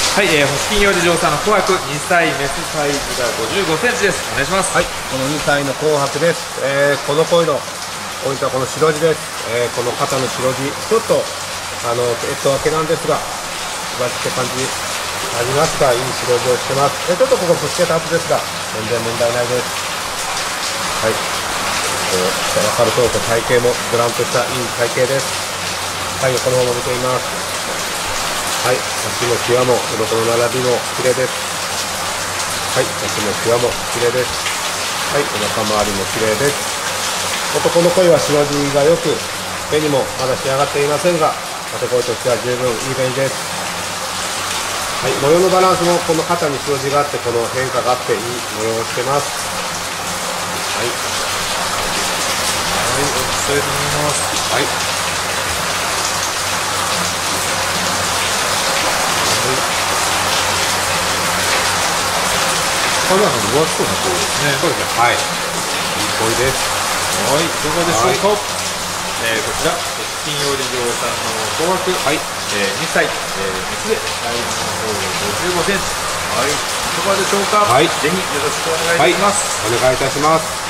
はい、星金より上さんの紅白2歳メスサイズが55センチです。お願いします。 はい、この2歳の紅白です。この鯉のポイントはこの白地です。この肩の白地、ちょっと分けなんですが、バチって感じありますが、いい白地をしてます。ちょっとここぶつけた後ですが、全然問題ないです。はい、分かるとおり体型もブランとしたいい体型です。はい、この方も見ています。はい、足の際も鱗の並びも綺麗です。はい、足の際も綺麗です。はい、お腹周りも綺麗です。男の鯉は白地がよく、目にもまだ仕上がっていませんが、縦鯉としては十分いいベンです。はい、模様のバランスもこの肩に白地があって、この変化があっていい模様をしてます。はい。 はい、お伝えと思います。 はい。 カメラの分厚そうな声ですね。 そうですね。はい。いい鯉です。 はい、いかがでしょうか。こちら、金曜日上さんの紅白、はい、2歳、メスで、サイズの方55センチ。はい、いかがでしょうか。 はい。 ぜひよろしくお願いします。 はい、お願いいたします。